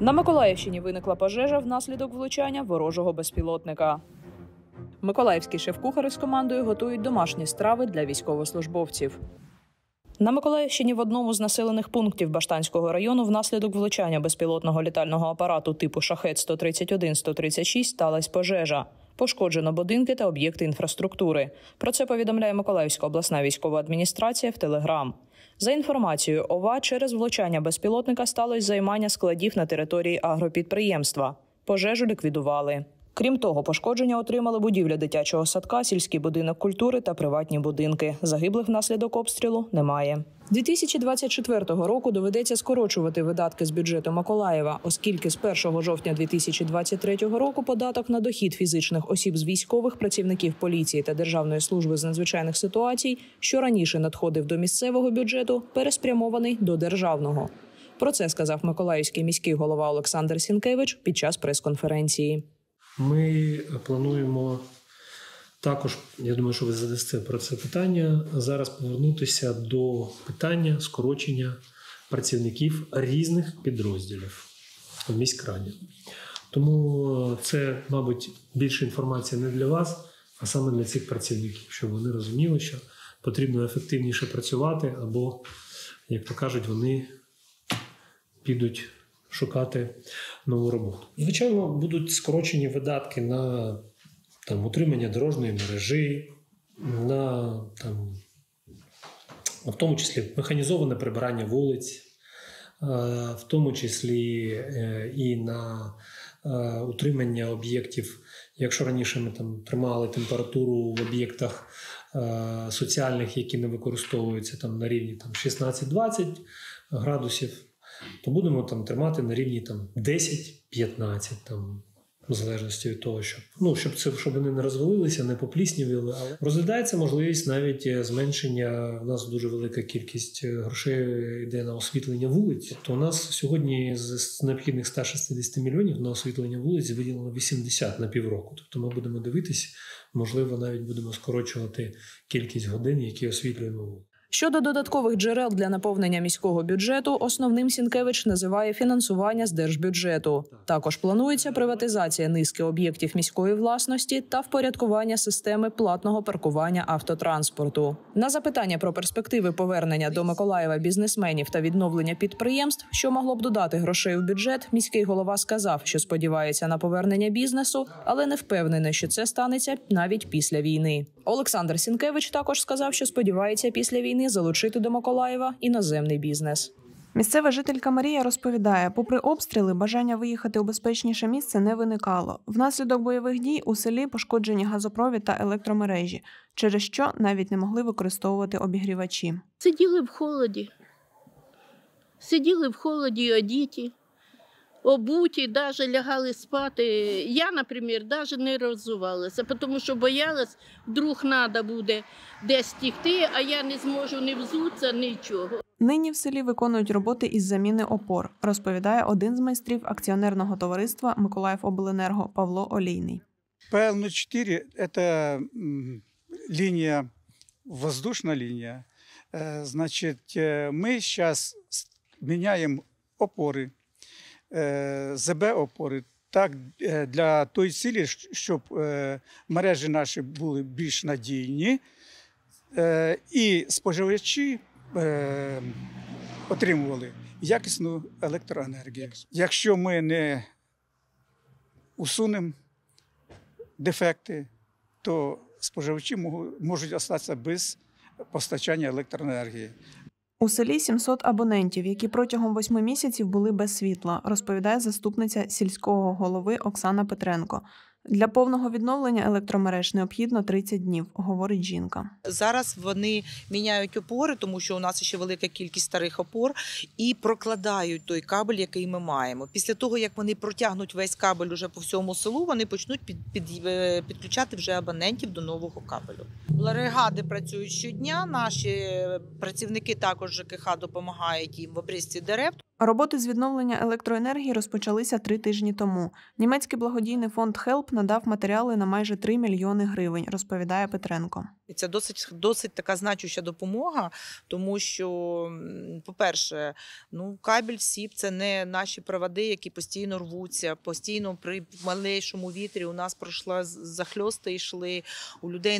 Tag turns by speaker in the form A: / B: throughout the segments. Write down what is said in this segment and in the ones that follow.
A: На Миколаївщині виникла пожежа внаслідок влучання ворожого безпілотника. Миколаївські шеф-кухари з командою готують домашні страви для військовослужбовців. На Миколаївщині в одному з населених пунктів Баштанського району внаслідок влучання безпілотного літального апарату типу «Шахед-131-136» сталася пожежа. Пошкоджено будинки та об'єкти інфраструктури. Про це повідомляє Миколаївська обласна військова адміністрація в Телеграм. За інформацією ОВА, через влучання безпілотника сталося займання складів на території агропідприємства. Пожежу ліквідували. Крім того, пошкодження отримали будівля дитячого садка, сільський будинок культури та приватні будинки. Загиблих внаслідок обстрілу немає. 2024 року доведеться скорочувати видатки з бюджету Миколаєва, оскільки з 1 жовтня 2023 року податок на дохід фізичних осіб з військових, працівників поліції та Державної служби з надзвичайних ситуацій, що раніше надходив до місцевого бюджету, переспрямований до державного. Про це сказав миколаївський міський голова Олександр Сінкевич під час прес-конференції.
B: Ми плануємо також, я думаю, що ви задасте про це питання, зараз повернутися до питання скорочення працівників різних підрозділів в міськраді. Тому це, мабуть, більше інформація не для вас, а саме для цих працівників, щоб вони розуміли, що потрібно ефективніше працювати або, як то кажуть, вони підуть шукати нову роботу. Звичайно, будуть скорочені видатки на утримання дорожньої мережі, в тому числі механізоване прибирання вулиць, в тому числі і на утримання об'єктів. Якщо раніше ми тримали температуру в об'єктах соціальних, які не використовуються на рівні 16-20 градусів, то будемо тримати на рівні 10-15, в залежності від того, щоб вони не розвалилися, не попліснявіли. Але розглядається можливість навіть зменшення. У нас дуже велика кількість грошей йде на освітлення вулиць. То у нас сьогодні з необхідних 160 мільйонів на освітлення вулиць виділено 80 на півроку. Тобто ми будемо дивитися, можливо, навіть будемо скорочувати кількість годин, які освітлюємо вулиці.
A: Щодо додаткових джерел для наповнення міського бюджету, основним Сінкевич називає фінансування з держбюджету. Також планується приватизація низки об'єктів міської власності та впорядкування системи платного паркування автотранспорту. На запитання про перспективи повернення до Миколаєва бізнесменів та відновлення підприємств, що могло б додати грошей в бюджет, міський голова сказав, що сподівається на повернення бізнесу, але не впевнений, що це станеться навіть після війни. Олександр Сінкевич також сказав, що сподівається після війни залучити до Миколаєва іноземний бізнес.
C: Місцева жителька Марія розповідає, попри обстріли, бажання виїхати у безпечніше місце не виникало. Внаслідок бойових дій у селі пошкоджені газопровід та електромережі, через що навіть не могли використовувати обігрівачі.
D: Сиділи в холоді, одіті, обуті, навіть лягали спати. Я, наприклад, навіть не роззувалася, тому що боялась, вдруг треба буде десь тікти, а я не зможу ні взутися, нічого.
C: Нині в селі виконують роботи із заміни опор, розповідає один з майстрів акціонерного товариства «Миколаївобленерго» Павло Олійний.
E: ПЛ-04 – це лінія, воздушна лінія. Значить, ми зараз міняємо опори, ЗБ-опори, так, для тої цілі, щоб мережі наші були більш надійні і споживачі отримували якісну електроенергію. Якщо ми не усунемо дефекти, то споживачі можуть залишитися без постачання електроенергії.
C: У селі 700 абонентів, які протягом 8 місяців були без світла, розповідає заступниця сільського голови Оксана Петренко. Для повного відновлення електромереж необхідно 30 днів, говорить жінка.
F: Зараз вони міняють опори, тому що у нас ще велика кількість старих опор, і прокладають той кабель, який ми маємо. Після того, як вони протягнуть весь кабель уже по всьому селу, вони почнуть підключати вже абонентів до нового кабелю. Бригади працюють щодня, наші працівники також ЖКХ допомагають їм в обрізці дерев.
C: Роботи з відновлення електроенергії розпочалися 3 тижні тому. Німецький благодійний фонд HELP надав матеріали на майже 3 мільйони гривень, розповідає Петренко.
F: І це досить така значуща допомога, тому що, по-перше, кабель, сіп – це не наші проводи, які постійно рвуться, постійно при малейшому вітрі у нас пройшла захльости йшли, у людей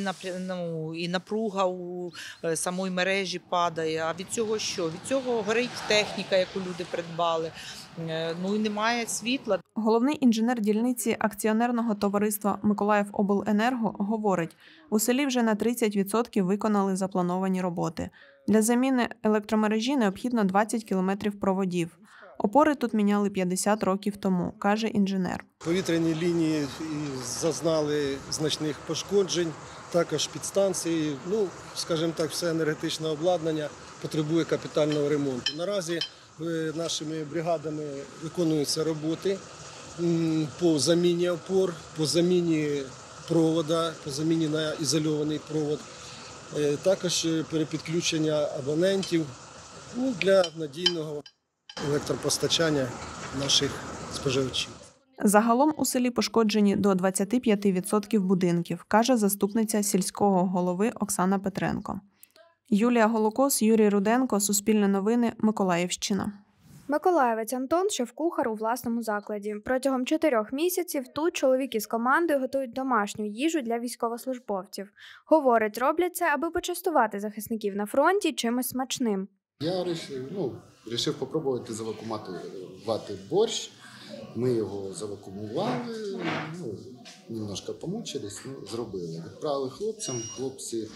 F: і напруга у самої мережі падає. А від цього що? Від цього горить техніка, яку люди придбали. І немає світла.
C: Головний інженер дільниці акціонерного товариства «Миколаївобленерго» говорить, у селі вже на 30% виконали заплановані роботи. Для заміни електромережі необхідно 20 кілометрів проводів. Опори тут міняли 50 років тому, каже інженер.
G: Повітряні лінії зазнали значних пошкоджень, також підстанції. Скажімо так, все енергетичне обладнання потребує капітального ремонту. Наразі нашими бригадами виконуються роботи по заміні опор, по заміні провода, по заміні на ізольований провод, також перепідключення абонентів для надійного електропостачання наших споживачів.
C: Загалом у селі пошкоджені до 25% будинків, каже заступниця сільського голови Оксана Петренко. Юлія Голокос, Юрій Руденко, Суспільне новини, Миколаївщина.
H: Миколаївець Антон – шеф-кухар у власному закладі. Протягом 4 місяців тут чоловік із командою готують домашню їжу для військовослужбовців. Говорить, роблять це, аби почастувати захисників на фронті чимось смачним.
I: Я вирішив спробувати завакумувати борщ. Ми його завакумували, немножко помучились, зробили. Відправили хлопцям, хлопці.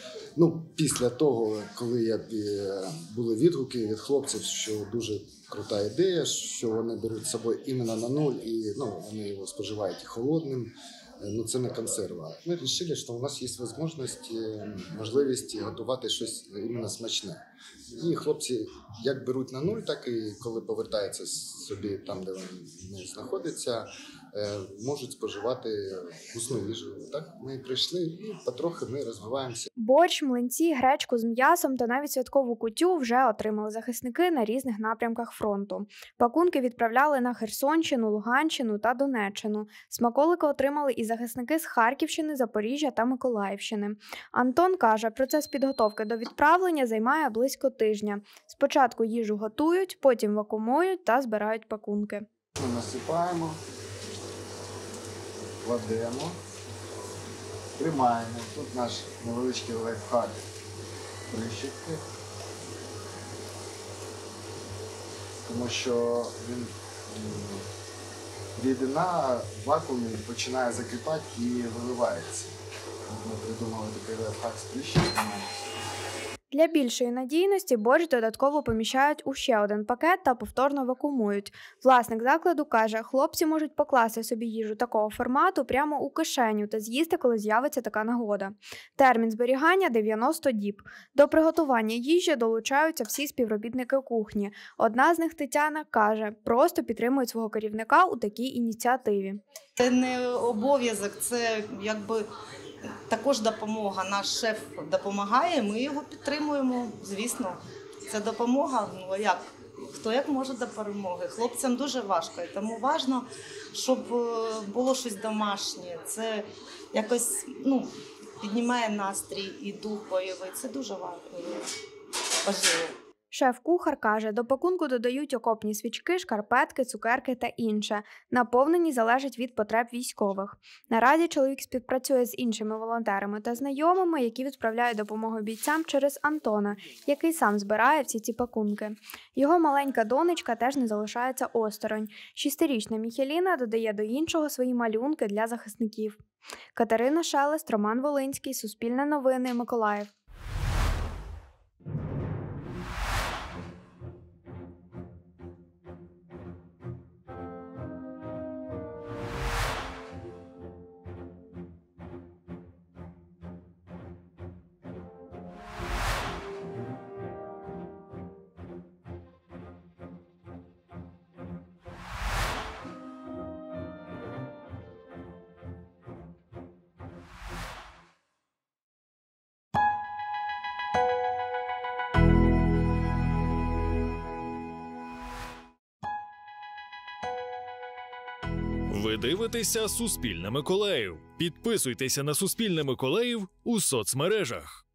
I: Після того, коли були відгуки від хлопців, що дуже крута ідея, що вони беруть з собою іменно на нуль, і вони його споживають і холодним, це не консерва. Ми вирішили, що у нас є можливість готувати щось іменно смачне. І хлопці як беруть на нуль, так і коли повертаються собі там, де вони знаходяться, можуть споживати вкусну їжу. Так ми прийшли і потрохи ми розвиваємося.
H: Борщ, млинці, гречку з м'ясом та навіть святкову кутю вже отримали захисники на різних напрямках фронту. Пакунки відправляли на Херсонщину, Луганщину та Донеччину. Смаколики отримали і захисники з Харківщини, Запоріжжя та Миколаївщини. Антон каже, процес підготовки до відправлення займає близько тижня. Спочатку їжу готують, потім вакуумують та збирають пакунки.
I: Ми насипаємо, кладемо, тримаємо. Тут наш невеличкий лайфхак. Прищепки. Тому що рідина в вакуумі починає закипати і виливається. Ми придумали такий лайфхак з прищепками.
H: Для більшої надійності борщ додатково поміщають у ще один пакет та повторно вакуумують. Власник закладу каже, хлопці можуть покласти собі їжу такого формату прямо у кишеню та з'їсти, коли з'явиться така нагода. Термін зберігання – 90 діб. До приготування їжі долучаються всі співробітники кухні. Одна з них, Тетяна, каже, просто підтримують свого керівника у такій ініціативі.
J: Це не обов'язок, це також допомога. Наш шеф допомагає, ми його підтримуємо, звісно. Це допомога, хто як може до перемоги. Хлопцям дуже важко, і тому важливо, щоб було щось домашнє. Це якось піднімає настрій і дух бойовий. Це дуже важливо.
H: Шеф-кухар каже, до пакунку додають окопні свічки, шкарпетки, цукерки та інше. Наповненість залежить від потреб військових. Наразі чоловік співпрацює з іншими волонтерами та знайомими, які відправляють допомогу бійцям через Антона, який сам збирає всі ці пакунки. Його маленька донечка теж не залишається осторонь. 6-річна Міхеліна додає до іншого свої малюнки для захисників. Катерина Шелест, Роман Волинський, Суспільне новини, Миколаїв.
K: Ви дивитеся «Суспільне Миколаїв». Підписуйтеся на «Суспільне Миколаїв» у соцмережах.